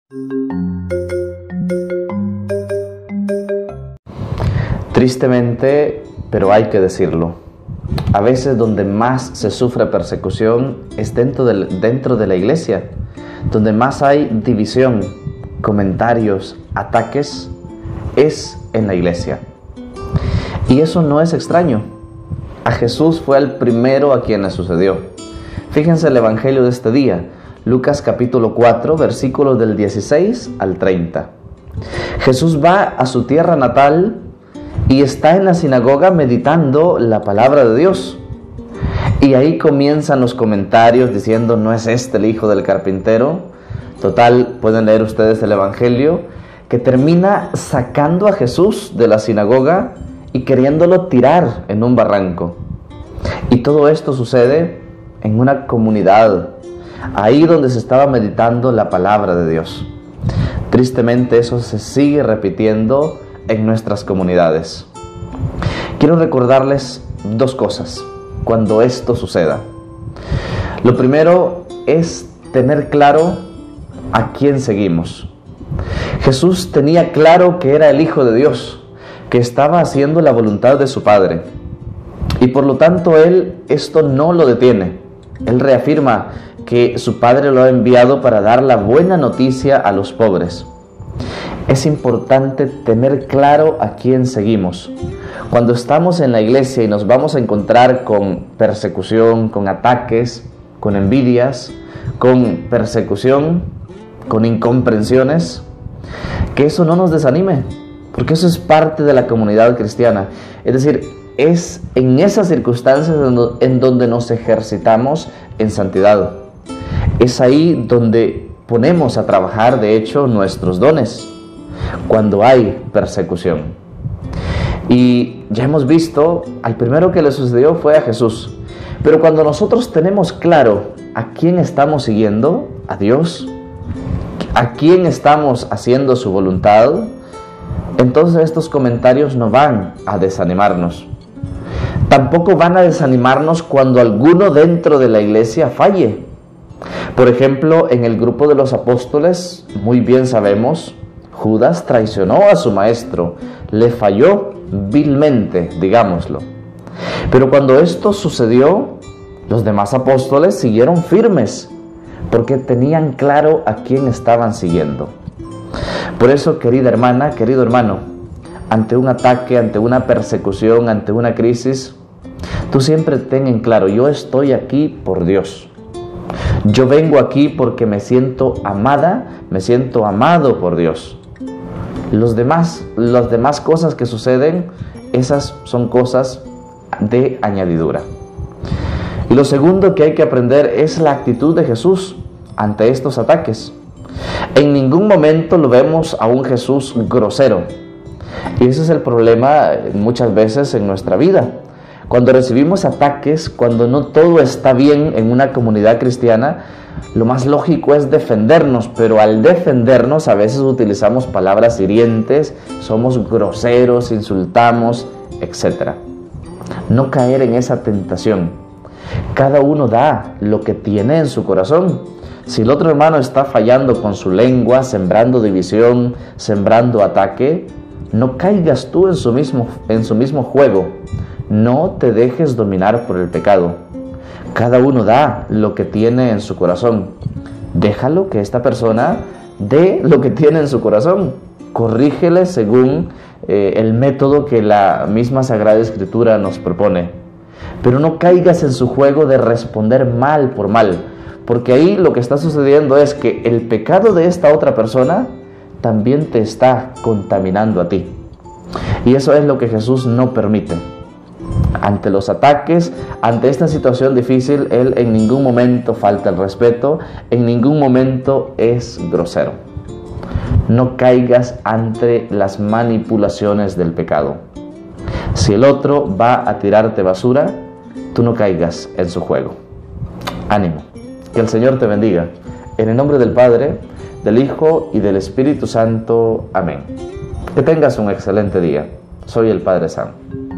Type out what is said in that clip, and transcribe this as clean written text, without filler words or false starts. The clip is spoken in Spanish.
Tristemente, pero hay que decirlo, a veces donde más se sufre persecución es dentro de la iglesia, donde más hay división, comentarios, ataques, es en la iglesia. Y eso no es extraño. A Jesús fue el primero a quien le sucedió. Fíjense el evangelio de este día, Lucas capítulo 4, versículos del 16 al 30. Jesús va a su tierra natal y está en la sinagoga meditando la palabra de Dios. Y ahí comienzan los comentarios diciendo, ¿no es este el hijo del carpintero? Total, pueden leer ustedes el evangelio, que termina sacando a Jesús de la sinagoga y queriéndolo tirar en un barranco. Y todo esto sucede en una comunidad, ahí donde se estaba meditando la palabra de Dios. Tristemente eso se sigue repitiendo en nuestras comunidades. Quiero recordarles dos cosas cuando esto suceda. Lo primero es tener claro a quién seguimos. Jesús tenía claro que era el Hijo de Dios, que estaba haciendo la voluntad de su Padre. Y por lo tanto Él esto no lo detiene. Él reafirma que su Padre lo ha enviado para dar la buena noticia a los pobres. Es importante tener claro a quién seguimos. Cuando estamos en la iglesia y nos vamos a encontrar con persecución, con ataques, con envidias, con persecución, con incomprensiones, que eso no nos desanime, porque eso es parte de la comunidad cristiana. Es decir, es en esas circunstancias en donde nos ejercitamos en santidad. Es ahí donde ponemos a trabajar, de hecho, nuestros dones, cuando hay persecución. Y ya hemos visto, al primero que le sucedió fue a Jesús. Pero cuando nosotros tenemos claro a quién estamos siguiendo, a Dios, a quién estamos haciendo su voluntad, entonces estos comentarios no van a desanimarnos. Tampoco van a desanimarnos cuando alguno dentro de la iglesia falle. Por ejemplo, en el grupo de los apóstoles, muy bien sabemos, Judas traicionó a su maestro, le falló vilmente, digámoslo. Pero cuando esto sucedió, los demás apóstoles siguieron firmes, porque tenían claro a quién estaban siguiendo. Por eso, querida hermana, querido hermano, ante un ataque, ante una persecución, ante una crisis, tú siempre ten en claro, yo estoy aquí por Dios. Yo vengo aquí porque me siento amada, me siento amado por Dios. Las demás cosas que suceden, esas son cosas de añadidura. Y lo segundo que hay que aprender es la actitud de Jesús ante estos ataques. En ningún momento lo vemos a un Jesús grosero. Y ese es el problema muchas veces en nuestra vida. Cuando recibimos ataques, cuando no todo está bien en una comunidad cristiana, lo más lógico es defendernos, pero al defendernos a veces utilizamos palabras hirientes, somos groseros, insultamos, etc. No caer en esa tentación. Cada uno da lo que tiene en su corazón. Si el otro hermano está fallando con su lengua, sembrando división, sembrando ataque, no caigas tú en su mismo juego. No te dejes dominar por el pecado. Cada uno da lo que tiene en su corazón. Déjalo que esta persona dé lo que tiene en su corazón. Corrígele según el método que la misma Sagrada Escritura nos propone. Pero no caigas en su juego de responder mal por mal, porque ahí lo que está sucediendo es que el pecado de esta otra persona también te está contaminando a ti. Y eso es lo que Jesús no permite. Ante los ataques, ante esta situación difícil, Él en ningún momento falta el respeto, en ningún momento es grosero. No caigas ante las manipulaciones del pecado. Si el otro va a tirarte basura, tú no caigas en su juego. Ánimo, que el Señor te bendiga. En el nombre del Padre, del Hijo y del Espíritu Santo. Amén. Que tengas un excelente día. Soy el Padre Sam.